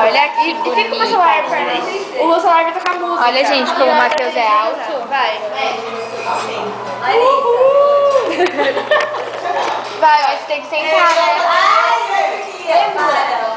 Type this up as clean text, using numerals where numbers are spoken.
Olha aqui, e fica com o celular perto. O celular vai tocar música. Olha, gente, como o Matheus é alto. Vai. Vai, ó, você tem que sentar, né? Ai, eu queria. Para.